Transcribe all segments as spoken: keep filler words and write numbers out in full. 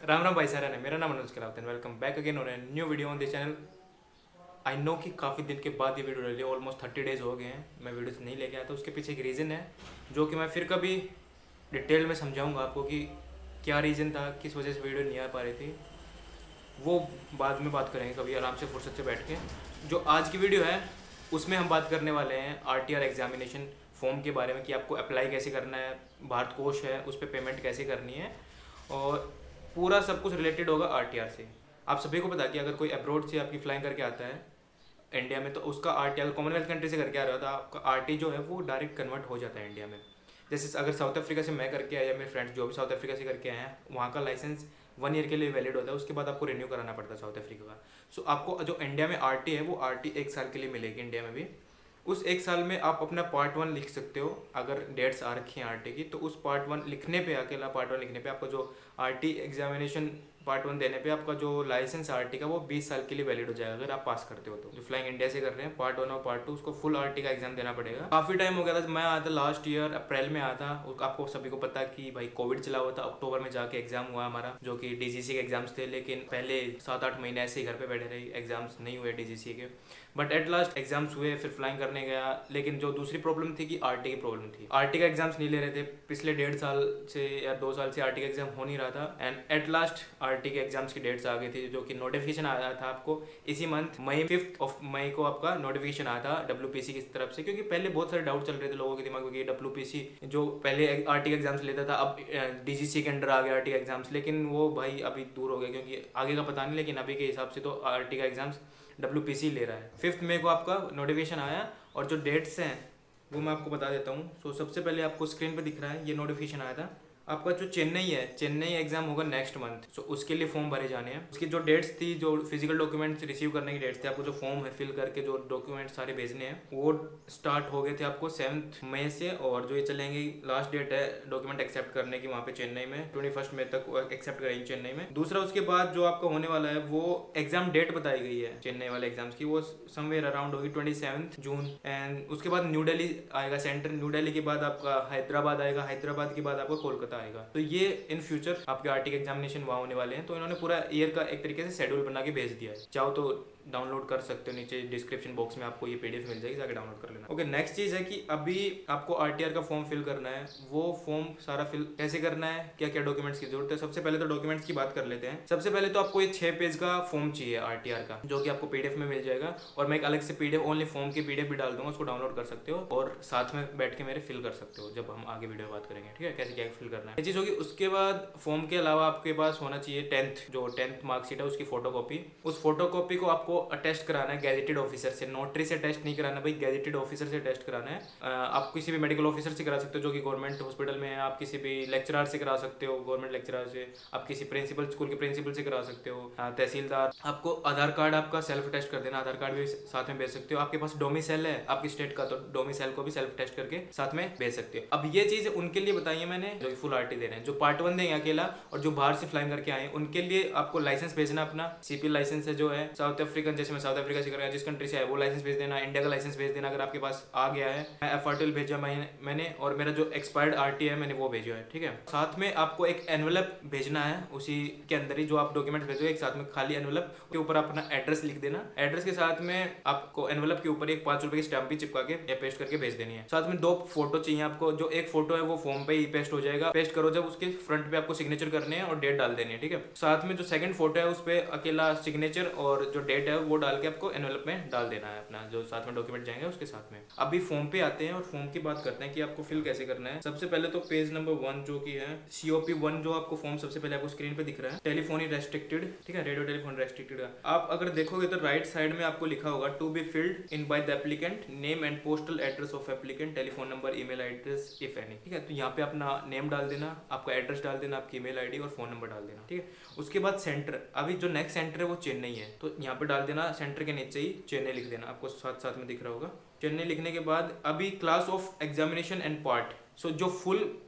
राम राम भाई सारा ने मेरा नाम अनुज कलावत है। Welcome back again on new video on this channel. I know कि काफ़ी दिन के बाद ये वीडियो डली, ऑलमोस्ट थर्टी डेज हो गए हैं मैं वीडियोस नहीं लेके आया। तो उसके पीछे एक रीज़न है जो कि मैं फिर कभी डिटेल में समझाऊंगा आपको कि क्या रीज़न था, किस वजह से वीडियो नहीं आ पा रही थी। वो बाद में बात करेंगे कभी आराम से फुर्सत से बैठ के। जो आज की वीडियो है उसमें हम बात करने वाले हैं R T R examination form के बारे में कि आपको अप्लाई कैसे करना है, भारत कोश है उस पर पेमेंट कैसे करनी है, और पूरा सब कुछ रिलेटेड होगा आर टी आर से। आप सभी को पता कि अगर कोई अब्रॉड से आपकी फ्लाइंग करके आता है इंडिया में तो उसका R T R Commonwealth country से करके आ रहा था, आपका आर टी जो है वो डायरेक्ट कन्वर्ट हो जाता है इंडिया में। जैसे अगर साउथ अफ्रीका से मैं करके आया या मेरे फ्रेंड्स जो भी साउथ अफ्रीका से करके आए हैं, वहाँ का लाइसेंस वन ईयर के लिए वैलिड होता है, उसके बाद आपको रिन्यू कराना पड़ता है साउथ अफ्रीका का। सो so, आपको जो इंडिया में आर टी है वो आर टी एक साल के लिए मिलेगी इंडिया में भी। उस एक साल में आप अपना पार्ट वन लिख सकते हो। अगर डेट्स आ रखी हैं आर टी की तो उस पार्ट वन लिखने पे, अकेला पार्ट वन लिखने पे आपका जो R T examination part one देने पे आपका जो लाइसेंस आर टी का वो बीस साल के लिए वैलिड हो जाएगा अगर आप पास करते हो तो। जो फ्लाइंग इंडिया से कर रहे हैं पार्ट वन और पार्ट टू, उसको फुल आर टी का एग्जाम देना पड़ेगा। काफ़ी टाइम हो गया था, मैं आया था लास्ट ईयर अप्रैल में आया था। आपको सभी को पता कि भाई कोविड चला हुआ था, अक्टूबर में जाके एग्जाम हुआ हमारा जो कि डी जी सी के एग्जाम्स थे। लेकिन पहले सात आठ महीने ऐसे ही घर पे बैठे रहे, एग्जाम्स नहीं हुए डी जी सी के। बट एट लास्ट एग्जाम्स हुए, फिर फ्लाइंग करने गया। लेकिन जो दूसरी प्रॉब्लम थी कि आर टी की प्रॉब्लम थी, आर टी का एग्जाम्स नहीं ले रहे थे। पिछले डेढ़ साल से या दो साल से आर टी का एग्जाम हो नहीं रहा था। And at last R T के एग्जाम्स की डेट्स आ गई थी, जो कि नोटिफिकेशन आया था आपको इसी month May fifth of May को आपका नोटिफिकेशन आया था डब्ल्यू पी सी की तरफ से। क्योंकि पहले बहुत सारे डाउट चल रहे थे लोगों के दिमाग में कि डब्ल्यू पी सी जो पहले आर टी एग्जाम्स लेता था अब डी जी सी के अंडर आ गया आर टी एग्जाम्स। लेकिन वो भाई अभी दूर हो गया, क्योंकि आगे का पता नहीं, लेकिन अभी के हिसाब से तो आर टी का एग्जाम्स डब्ल्यू पी सी ले रहा है। फिफ्थ मई को आपका नोटिफिकेशन आया और जो डेट्स हैं वो मैं आपको बता देता हूँ। सो सबसे पहले आपको स्क्रीन पे दिख रहा है ये नोटिफिकेशन आया था। आपका जो चेन्नई है, चेन्नई एग्जाम होगा नेक्स्ट मंथ। सो उसके लिए फॉर्म भरे जाने हैं। उसकी जो डेट्स थी, जो फिजिकल डॉक्यूमेंट्स रिसीव करने की डेट्स थी, आपको जो फॉर्म है फिल करके जो डॉक्यूमेंट सारे भेजने हैं वो स्टार्ट हो गए थे आपको सेवन्थ मई से। और जो ये चलेंगे लास्ट डेट है डॉक्यूमेंट एक्सेप्ट करने की वहाँ पे चेन्नई में ट्वेंटी फर्स्ट मई तक एक्सेप्ट करेंगे चेन्नई में। दूसरा उसके बाद जो आपका होने वाला है वो एग्जाम डेट बताई गई है चेन्नई वाले एग्जाम्स की, वो समवेयर अराउंड होगी ट्वेंटी सेवन्थ जून। एंड उसके बाद न्यू दिल्ली आएगा सेंटर, न्यू दिल्ली के बाद आपका हैदराबाद आएगा, हैदराबाद के बाद आपका कोलकाता आएगा। तो ये इन फ्यूचर आपके आर टी के एग्जामिनेशन वहाँ होने वाले हैं। तो इन्होंने पूरा ईयर का एक तरीके से शेड्यूल बना के भेज दिया है। चाहो तो डाउनलोड कर सकते हो, नीचे डिस्क्रिप्शन बॉक्स में आपको ये पीडीएफ मिल जाएगी, जाके डाउनलोड कर लेना। ओके, नेक्स्ट चीज़ है कि अभी आपको आरटीआर का फॉर्म फिल करना है। वो फॉर्म सारा फिल कैसे करना है, क्या क्या डॉक्यूमेंट्स की जरूरत है। सबसे पहले तो डॉक्यूमेंट्स की बात कर लेते हैं। सबसे पहले तो आपको ये छः पेज का फॉर्म चाहिए आरटीआर का, जो कि आपको पीडीएफ में मिल जाएगा। और मैं एक अलग से पीडीएफ ओनली फॉर्म की पीडीएफ भी डाल दूंगा, उसको डाउनलोड कर सकते हो और साथ में बैठ के मेरे फिल कर सकते हो जब हम आगे वीडियो बात करेंगे। ठीक है, कैसे क्या फिल करना है ये चीज़ होगी। उसके बाद फॉर्म के अलावा आपके पास होना चाहिए टेंथ जो टेंथ मार्कशीट है उसकी फोटो कॉपी। उस फोटो कॉपी को आपको अटेस्ट कराना है गैजेटेड ऑफिसर से। नोटरी से टेस्ट नहीं कराना भाई, गैजेटेड ऑफिसर से टेस्ट कराना है। आप किसी भी मेडिकल ऑफिसर से करा सकते हो जो कि गवर्नमेंट हॉस्पिटल में है। आप किसी भी लेक्चरर से करा सकते हो, गवर्नमेंट लेक्चरर से। आप किसी प्रिंसिपल स्कूल के प्रिंसिपल से करा सकते हो, तहसीलदार। आपको आधार कार्ड आपका सेल्फ टेस्ट कर देना, आधार कार्ड भी साथ में भेज सकते हो। आपके पास डोमिसाइल है आपकी स्टेट का तो डोमिसाइल को भी सेल्फ टेस्ट करके साथ में भेज सकते हो। अब ये चीज़ उनके लिए बताई है मैंने जो फुल आरटी दे रहे हैं। जो पार्ट वन देंगे अकेला और जो बाहर से फ्लाइंग करके आए उनके लिए आपको लाइसेंस भेजना अपना। सीपी लाइसेंस है जो है साउथ अफ्रीकन, जैसे मैं साउथ अफ्रीका से कर रहा है, जिस कंट्री से है वो लाइसेंस भेज देना। इंडिया का लाइसेंस भेज देना अगर आपके पास आ गया है। एफ आर टी एल भेजा मैंने और मेरा जो एक्सपायर्ड आर टी है मैंने वो भेजा है। ठीक है, साथ में आपको एक एनवेलप भेजना है, उसी के अंदर ही जो आप डॉक्यूमेंट भेजोगे एक साथ में खाली एनवेलप के ऊपर अपना एड्रेस लिख देना। एड्रेस के साथ में आपको एनवेलप के ऊपर एक पाँच रुपए की स्टैम्प भी चिपका के या पेस्ट करके भेज देनी है। साथ में दो फोटो चाहिए आपको। जो एक फोटो है वो फॉर्म पे ही पेस्ट हो जाएगा, पेस्ट करो जब उसके फ्रंट पे आपको सिग्नेचर करने हैं और डेट डाल देनी है। ठीक है, साथ में जो सेकंड फोटो है उस पे अकेला सिग्नेचर और जो डेट है वो डाल के आपको एनवेलप में डाल देना है अपना, जो साथ में डॉक्यूमेंट जाएंगे उसके साथ में। अभी फॉर्म पे आते हैं और फॉर्म की बात करते हैं कि आपको फिल कैसे करना है। सबसे पहले तो पेज नंबर वन जो कि है सीओपी वन, जो आपको फॉर्म सबसे पहले आपको स्क्रीन पे दिख रहा है, टेलीफोनी रेस्ट्रिक्टेड। ठीक है, रेडियो टेलीफोन रेस्ट्रिक्टेड का आप अगर देखोगे तो राइट साइड में आपको लिखा होगा to be filled in by the applicant, name and postal address of applicant, telephone number, email address if any. ठीक है, तो यहाँ पे अपना नेम डाल देना, आपका एड्रेस डाल देना, आपकी ईमेल आईडी और फोन नंबर डाल देना। ठीक है, उसके बाद सेंटर, अभी जो नेक्स्ट सेंटर है वो चेन्नई है तो यहाँ पे डाल देना। सेंटर के नीचे ही चेन्नई लिख देना, आपको साथ साथ में दिख रहा होगा चेन्नई। लिखने के बाद अभी class of examination and part, so जो फुल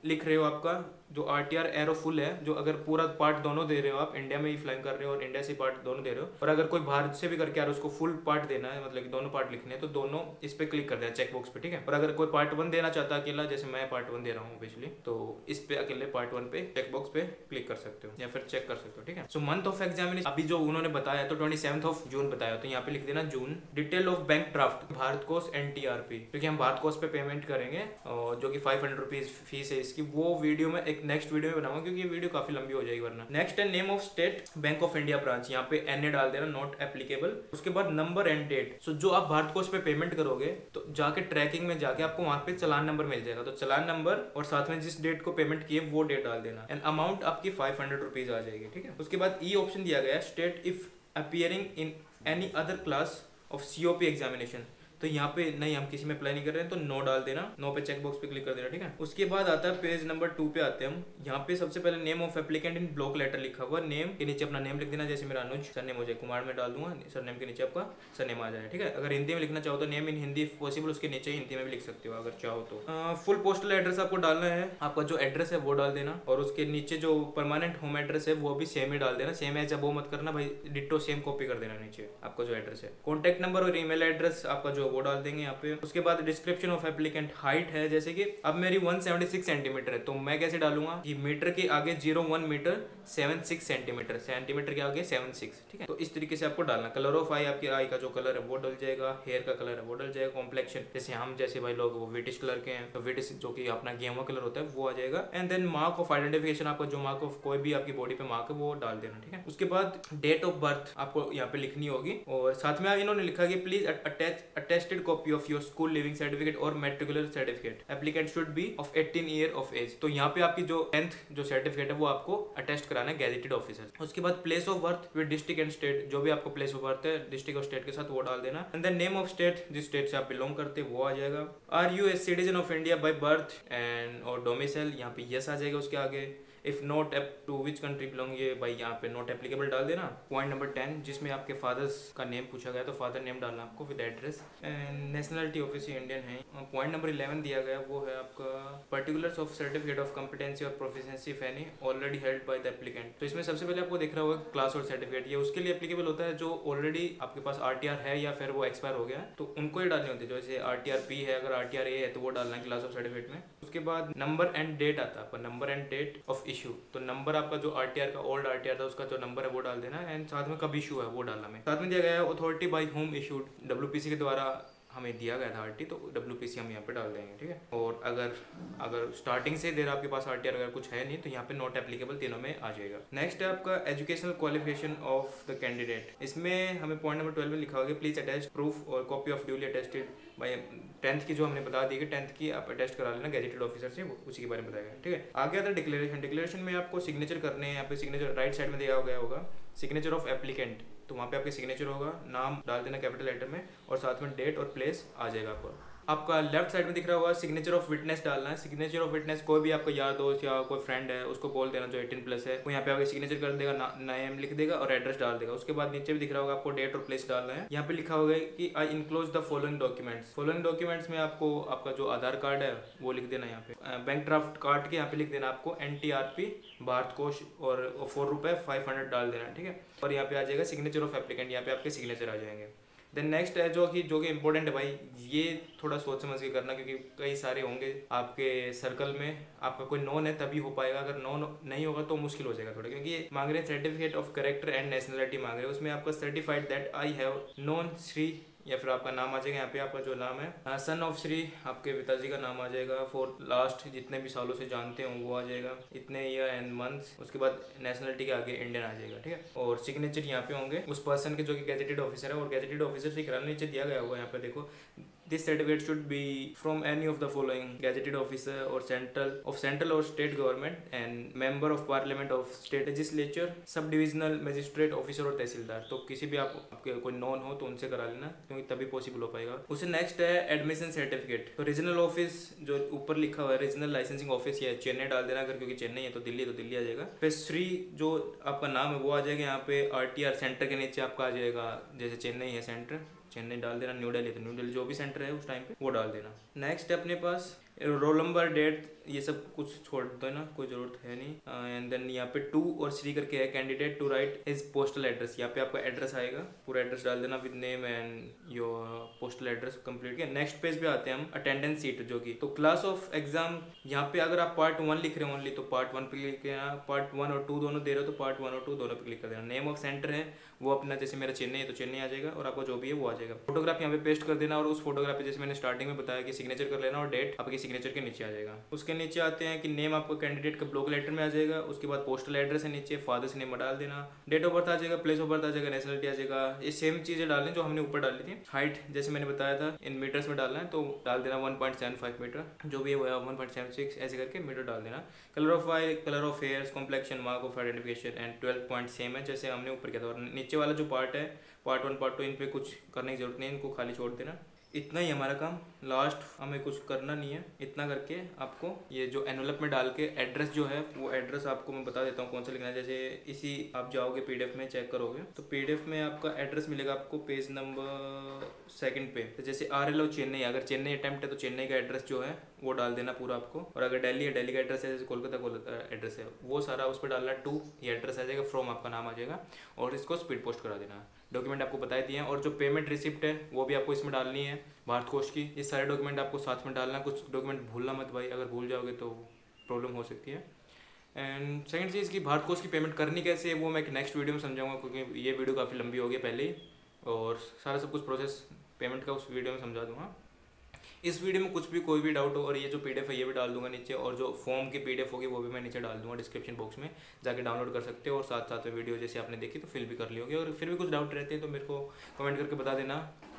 लिख रहे हो आपका जो R T R arrow full है, जो अगर पूरा पार्ट दोनों दे रहे हो आप, इंडिया में ही फ्लाइंग कर रहे हो और इंडिया से पार्ट दोनों दे रहे हो, और अगर कोई बाहर से भी करके आ रहा है उसको फुल पार्ट देना है, मतलब कि दोनों पार्ट लिखने हैं, तो दोनों इस पे क्लिक कर देना चेक बॉक्स पे, ठीक है। और अगर कोई पार्ट वन देना चाहता है अकेला, जैसे मैं पार्ट वन दे रहा हूँ पिछली, तो इस पे अकेले पार्ट वन पे चेक बॉक्स पे क्लिक कर सकते हो या फिर चेक कर सकते हो, ठीक है। सो मंथ ऑफ एग्जामिनेशन अभी जो उन्होंने बताया तो ट्वेंटी सेवंथ ऑफ जून बताया, तो यहाँ पे लिख देना June. Detail of bank draft Bharat Kosh N T R P, क्योंकि हम भारत कोष पे पेमेंट करेंगे और जो कि फाइव हंड्रेड रुपीज फीस है इसकी, वो वीडियो में एक नेक्स्ट वीडियो में बनाऊंगा क्योंकि ये वीडियो काफी लंबी हो जाएगी वरना। नेक्स्ट है name of State Bank of India branch, यहाँ पे एन ए डाल देना, नॉट एप्लीकेबल। उसके बाद नंबर एंड डेट। सो जो आप भारत कोष पे पेमेंट करोगे तो जाके ट्रैकिंग में जाके आपको वहां पे चालान नंबर मिल जाएगा, तो चालान नंबर और साथ में जिस डेट को पेमेंट किए वो डेट डाल देना, एंड अमाउंट आपकी फाइव हंड्रेड रुपीज आ जाएगी, ठीक है। उसके बाद ई ऑप्शन दिया गया है state if appearing in any other class of C O P examination, तो यहाँ पे नहीं, हम किसी में अप्लाई नहीं कर रहे हैं तो नो डाल देना, नो पे चेक बॉक्स पे क्लिक कर देना, ठीक है। उसके बाद आता है पेज नंबर टू पे आते हैं हम। यहाँ पे सबसे पहले name of applicant in block letter लिखा हुआ, नेम के नीचे अपना नेम लिख देना, जैसे मेरा अनुज, सर नेम हो जाए कुमार में डाल दूंगा, सर नेम के नीचे आपका सर नेम आ जाए, ठीक है। अगर हिंदी में लिखना चाहो तो नेम इन हिंदी पॉसिबल, उसके नीचे हिंदी में भी लिख सकते हो अगर चाहो तो। फुल पोस्टल एड्रेस आपको डालना है, आपका जो एड्रेस है वो डाल देना, और उसके नीचे जो परमानेंट होम एड्रेस है वो भी सेम ही डाल देना, सेम है जब वो मत करना भाई, डिट्टो सेम कॉपी कर देना नीचे आपका जो एड्रेस है। कॉन्टैक्ट नंबर और ईमेल एड्रेस आपका जो वो डाल देंगे यहाँ पे। उसके बाद डिस्क्रिप्शन ऑफ एप्लीकेंट, हाइट है जैसे कि अब मेरी वन सेवेंटी सिक्स सेंटीमीटर है, तो मैं कैसे डालूंगा कि मीटर के आगे zero one metre seven six centimetre, centimetre के आगे सेवन सिक्स, ठीक है। तो इस तरीके से आपको डालना। कलर ऑफ आई, आपकी आई का जो कलर है वो डल जाएगा, हेयर का कलर है वो डल जाएगा। कॉम्प्लेक्शन जैसे हम जैसे भाई लोग वो विटिश कलर के हैं, तो विटिश जो कि अपना गेहुआ कलर होता है वो आ जाएगा। And then mark of identification, आपका जो मार्क ऑफ कोई भी आपकी बॉडी पे मार्क है वो डाल देना, ठीक है। उसके बाद डेट ऑफ बर्थ आपको यहाँ पे लिखनी होगी, और साथ में इन्होंने लिखा कि please attach attested copy of your school leaving certificate और matriculation certificate, applicant should be of eighteen year of age. तो यहाँ पे आपकी जो टेंथ जो सर्टिफिकेट है वो आपको अटेस्ट कराना है गैजेटेड ऑफिसर। उसके बाद place of birth with district and state, जो भी आपको प्लेस ऑफ बर्थ है डिस्ट्रिक्ट और स्टेट के साथ वो डाल देना। And then name of state, जिस स्टेट से आप बिलोंग करते हैं वो आ जाएगा। Are you a citizen of India by birth and और डोमिसाइल, यहाँ पे यस आ जाएगा उसके आगे। If not up to which country belong, ये भाई यहाँ पे नॉट एप्लीकेबल डाल देना। पॉइंट नंबर टेन, जिसमें आपके फादर्स का नेम पूछा गया तो फादर नेम डालना आपको with address, and nationality obviously Indian है। पॉइंट नंबर इलेवन दिया गया वो है आपका particulars of certificate of competency और proficiency if any already held by the applicant. तो इसमें सबसे पहले आपको देख रहा होगा क्लास और सर्टिफिकेट, ये उसके लिए एप्लीकेबल होता है जो ऑलरेडी आपके पास आरटीआर है या फिर वो एक्सपायर हो गया है, तो उनको ही डालनी होती है। जैसे आरटीआर पी है, अगर आरटीआर ए है तो वो डालना है क्लास ऑफ सर्टिफिकेट में। उसके बाद नंबर एंड डेट आता है आपका, number and date of issue, तो नंबर आपका जो आरटीआर का ओल्ड आरटीआर था उसका जो नंबर है वो डाल देना, एंड साथ में कब इशू है वो डालना में। साथ में दिया गया है authority by home issued, WPC के द्वारा हमें दिया गया था आरटी, तो डब्ल्यूपीसी हम यहाँ पे डाल देंगे, ठीक है। और अगर अगर स्टार्टिंग से देर आपके पास आरटीआर अगर कुछ है नहीं तो यहाँ पे नॉट एप्लीकेबल तीनों में आ जाएगा। नेक्स्ट है आपका educational qualification of the candidate, इसमें हमें पॉइंट नंबर ट्वेल्व में लिखा होगा प्लीज अटैच प्रूफ और copy of duly attested by tenth की, जो हमने बता दी कि टेंथ की आप अटेस्ट करा लेना गैजेटेड ऑफिसर से, उसी के बारे में बताया गया, ठीक है। आगे आता है डिक्लेरेशन। डिक्लेरेशन में आपको सिग्नेचर करने हैं, यहाँ पे सिग्नेचर राइट साइड में दिया गया होगा सिग्नेचर ऑफ एप्लीकेंट, तो वहाँ पे आपके सिग्नेचर होगा, नाम डाल देना कैपिटल लेटर में और साथ में डेट और प्लेस आ जाएगा आपको। आपका लेफ्ट साइड में दिख रहा होगा सिग्नेचर ऑफ विटनेस डालना है। सिग्नेचर ऑफ विटनेस कोई भी आपका यार दोस्त या कोई फ्रेंड है उसको बोल देना जो एटीन प्लस है, वो यहाँ पे आगे सिग्नेचर कर देगा, नेम लिख देगा और एड्रेस डाल देगा। उसके बाद नीचे भी दिख रहा होगा आपको डेट और प्लेस डालना है। यहाँ पे लिखा होगा कि I enclose the following documents. Following documents में आपको आपका जो आधार कार्ड है वो लिख देना, यहाँ पे बैंक ड्राफ्ट कार्ड के यहाँ पे लिख देना आपको N T R P Bharat Kosh और फोर रुपए फाइव हंड्रेड डाल देना, ठीक है। और यहाँ पे आ जाएगा सिग्नेचर ऑफ एप्लीकेंट, यहाँ पे आपके सिग्नेचर आ जाएंगे। देन नेक्स्ट है जो कि जो कि इंपॉर्टेंट है भाई, ये थोड़ा सोच समझ के करना क्योंकि कई सारे होंगे आपके सर्कल में, आपका कोई नॉन है तभी हो पाएगा, अगर नॉन नहीं होगा तो मुश्किल हो जाएगा थोड़ा, क्योंकि ये मांग रहे हैं certificate of character and nationality मांग रहे हैं। उसमें आपका certified that I have known Shri या फिर आपका नाम आ जाएगा, यहाँ पे आपका जो नाम है सन ऑफ श्री आपके पिताजी का नाम आ जाएगा, फॉर लास्ट जितने भी सालों से जानते हो वो आ जाएगा, इतने ईयर एंड मंथ्स। उसके बाद नेशनलिटी के आगे इंडियन आ जाएगा, ठीक है। और सिग्नेचर यहाँ पे होंगे उस पर्सन के जो कि गैजेटेड ऑफिसर है, और गैजेटेड ऑफिसर से कराने नीचे दिया गया होगा यहाँ पे देखो, this certificate should be from any of the following gazetted officer और सेंट्रल ऑफ सेंट्रल और state government and member of parliament of state legislature, sub divisional magistrate officer और तहसीलदार। तो किसी भी आप आपके कोई नॉन हो तो उनसे करा लेना क्योंकि तभी पॉसिबल हो पाएगा। उससे नेक्स्ट है एडमिशन सर्टिफिकेट। तो रीजनल ऑफिस जो ऊपर लिखा हुआ है रीजनल लाइसेंसिंग ऑफिस, या चेन्नई डाल देना, अगर क्योंकि चेन्नई है तो दिल्ली तो दिल्ली आ जाएगा। फिर श्री जो आपका नाम है वो आ जाएगा, यहाँ पे आरटीआर सेंटर के नीचे आपका आ जाएगा, जैसे चेन्नई है सेंटर चेन्नई डाल देना, न्यू दिल्ली तो न्यू दिल्ली जो भी सेंटर है उस टाइम पे वो डाल देना। नेक्स्ट है अपने पास रोल नंबर, डेट, ये सब कुछ छोड़ दो ना, कोई ज़रूरत है नहीं। एंड देन यहाँ पे टू और थ्री करके है, candidate to write is postal address. यहाँ पे आपका एड्रेस आएगा, पूरा एड्रेस डाल देना with name and your postal address complete किया। नेक्स्ट पेज पे आते हैं हम, अटेंडेंस सीट जो कि, तो क्लास ऑफ एग्जाम यहाँ पे अगर आप पार्ट वन लिख रहे हो ओनली तो पार्ट वन पे क्लिक करना, पार्ट वन और टू दोनों दे रहे हो तो पार्ट वन और टू दोनों पे क्लिक कर देना। नेम ऑफ सेंटर है वो अपना, जैसे मेरा चेन्नई है तो चेन्नई आ जाएगा और आपका जो भी है वो आ जाएगा। फोटोग्राफ यहाँ पे पेस्ट कर देना और उस फोटोग्राफ पे जैसे मैंने स्टार्टिंग में बताया कि सिग्नेचर कर लेना और डेट आपके सिग्नेचर के नीचे आ जाएगा। उसके नीचे आते हैं कि नेम आपका कैंडिडेट का ब्लॉक लेटर में आ जाएगा, उसके बाद पोस्टल एड्रेस है नीचे, फादर्स नेम डाल देना, डेट ऑफ बर्थ आ जाएगा, प्लेस ऑफ बर्थ आ जाएगा, नेशनलिटी आ जाएगा। ये सेम चीज़ें डालनी जो हमने ऊपर डाली थी। हाइट जैसे मैंने बताया था इन मीटर्स में डालना है तो डाल देना one point seven five metre, जो भी है वन पॉइंट सेवन सिक्स ऐसे करके मीटर डाल देना। Colour of eye, colour of hairs, complexion, mark of identification and twelve point same है जैसे हमने ऊपर किया था। और नीचे वाला जो पार्ट है पार्ट वन पार्ट टू, इन पे कुछ करने की जरूरत नहीं है, इनको खाली छोड़ देना। इतना ही हमारा काम, लास्ट हमें कुछ करना नहीं है। इतना करके आपको ये जो एनवलप में डाल के एड्रेस जो है वो एड्रेस आपको मैं बता देता हूँ कौन सा लिखना है। जैसे इसी आप जाओगे पीडीएफ में चेक करोगे तो पीडीएफ में आपका एड्रेस मिलेगा आपको पेज नंबर सेकंड पे। तो जैसे आर एल ओ चेन्नई, अगर चेन्नई अटेम्प्ट है तो चेन्नई का एड्रेस जो है वो डाल देना पूरा आपको। और अगर दिल्ली है, दिल्ली का एड्रेस है, जैसे कोलकाता कोलकाता एड्रेस है, वो सारा उस पर डालना। टू ये एड्रेस आ जाएगा, फ्रॉम आपका नाम आ जाएगा और इसको स्पीड पोस्ट करा देना। डॉक्यूमेंट आपको बताए दिए हैं और जो पेमेंट रिसिप्ट है वो भी आपको इसमें डालनी है, भारत कोष की। ये सारे डॉक्यूमेंट आपको साथ में डालना, कुछ डॉक्यूमेंट भूलना मत भाई, अगर भूल जाओगे तो प्रॉब्लम हो सकती है। एंड सेकंड चीज़ की भारत कोष की पेमेंट करनी कैसे है वो मैं एक नेक्स्ट वीडियो में समझाऊंगा, क्योंकि ये वीडियो काफ़ी लंबी हो गई पहले ही, और सारा सब कुछ प्रोसेस पेमेंट का उस वीडियो में समझा दूंगा। इस वीडियो में कुछ भी कोई भी डाउट हो और ये जो पीडीएफ है ये भी डाल दूंगा नीचे, और जो फॉर्म की पीडीएफ होगी वो भी मैं नीचे डाल दूंगा डिस्क्रिप्शन बॉक्स में, जाके डाउनलोड कर सकते हो। और साथ साथ में वीडियो जैसे आपने देखी तो फिल भी कर ली होगी। और फिर भी कुछ डाउट रहते हैं तो मेरे को कमेंट करके बता देना,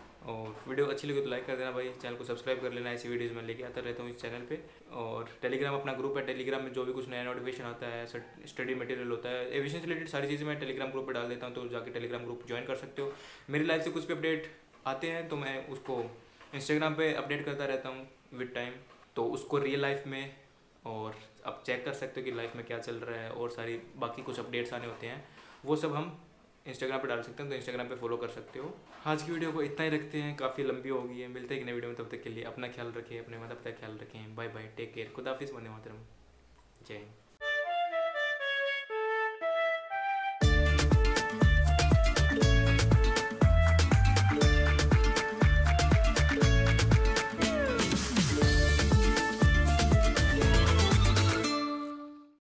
और वीडियो अच्छी लगी तो लाइक कर देना भाई, चैनल को सब्सक्राइब कर लेना, ऐसी वीडियोज़ मैं लेके आता रहता हूँ इस चैनल पे। और टेलीग्राम अपना ग्रुप है, टेलीग्राम में जो भी कुछ नया नोटिफिकेशन आता है, स्टडी मटेरियल होता है, एविएशन से रिलेटेड सारी चीज़ें मैं टेलीग्राम ग्रुप पर डाल देता हूँ, तो जाके टेलीग्राम ग्रुप ज्वाइन कर सकते हो। मेरी लाइफ से कुछ भी अपडेट आते हैं तो मैं उसको इंस्टाग्राम पे अपडेट करता रहता हूँ विद टाइम, तो उसको रियल लाइफ में और आप चेक कर सकते हो कि लाइफ में क्या चल रहा है, और सारी बाकी कुछ अपडेट्स आने होते हैं वो सब हम इंस्टाग्राम पे डाल सकते हैं, तो इंस्टाग्राम पे फॉलो कर सकते हो। आज की वीडियो को इतना ही रखते हैं, काफ़ी लंबी हो गई है। मिलते हैं कि नई वीडियो में, तब तक के लिए अपना ख्याल रखें, अपने माता पिता का ख्याल रखें। बाय बाय, टेक केयर, खुदा हाफिज़, वंदे मातरम, जय हिंद।